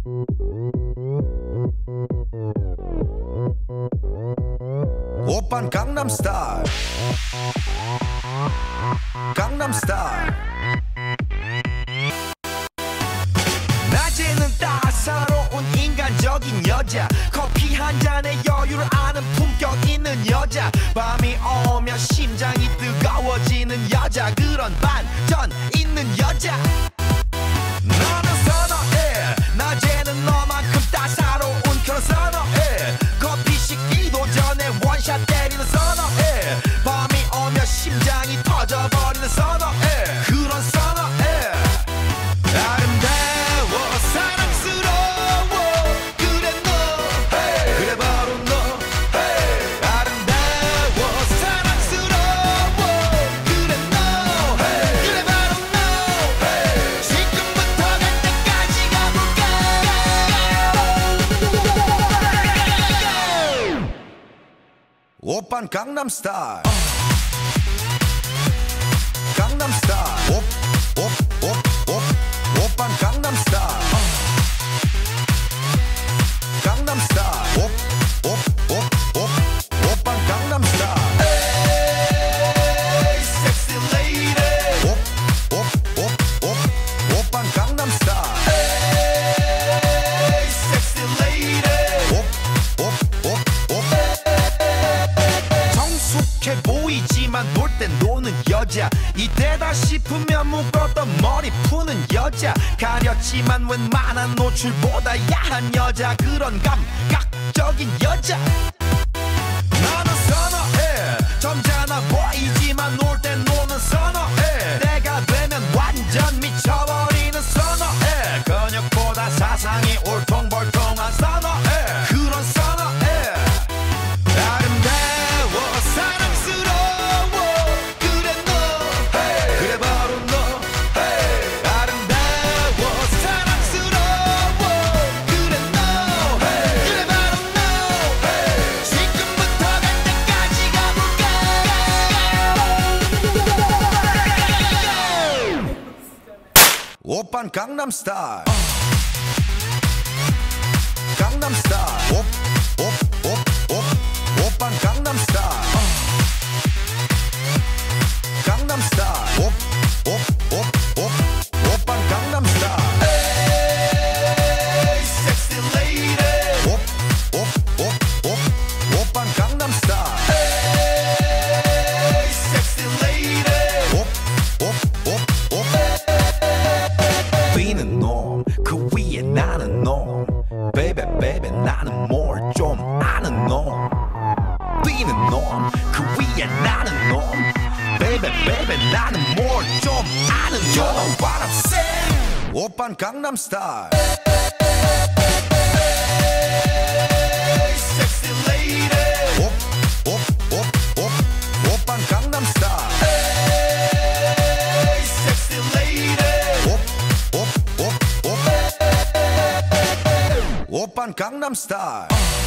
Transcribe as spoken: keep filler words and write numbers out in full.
오빤 강남 스타일 강남 스타일 낮에는 따사로운 인간적인 여자 커피 한 잔에 여유를 아는 품격 있는 여자 밤이 오면 심장이 뜨거워지는 여자 그런 반전 있는 여자 너는 선호해 낮에는 너만큼 따사로운 그런 선호해 커피 식기도 전에 원샷 때리는 선호해 밤이 오면 심장이 터져버리는 선호해 그런 선호해 아름다워 사랑스러워 그래 너 hey. 그래 바로 너 hey. 아름다워 사랑스러워 그래 너 hey. 그래 바로 너 hey. 지금부터 갈 때까지 가볼까 오빤 강남 스타일 강남 스타일 오, 오, 오, 오, 오빤 강남 스타일 강남 스타일 오, 오, 오, 오, 오빤 강남 스타일 에이 섹시 레이디 오, 오, 오, 오, 오빤 강남 스타일 에이 섹시 레이디 오, 오, 오, 오 정숙해 보이지만 놀 땐 노는 여자 이때다 싶으면 묶었던 머리 푸는 여자 가렸지만 웬만한 노출보다 야한 여자 그런 감각적인 여자 나는 선호해 점잖아 보이지만 놀 땐 노는 선호해 내가 되면 완전 미쳐버리는 선호해 근육보다 사상이 울퉁불퉁한 선호해 그런 선호해 아름다워 사랑스러워 그래 너 hey. 그래 바로 너 hey. 아름다워 사랑스러워 그래 너 hey. 그래 바로 너 hey. 지금부터 갈 때까지 가볼까 오빤 강남 스타일 강남 스타일 오, 오, 오, 오, 오빤 강남 스타일 강남 스타일 오, 오, 오, 오, 오빤 강남 스타일 에이 섹시 레이디 오, 오, 오, 오, 오빤 강남 스타일 에이 섹시 레이디 오, 오, 오, 오 뛰는 놈 그 위에 나는 놈 베이베 베이베 나는 뭘 좀 아는 놈 뛰는 놈 그 위에 나는 놈 베이베 베이베 나는 뭘 좀 아는 놈 You know what I'm saying 오빤 강남 스타일 에이 섹시 레이디 오, 오, 오, 오, 오빤 강남 스타일 에이 섹시 레이디 오, 오, 오, 오 오빤 강남 스타일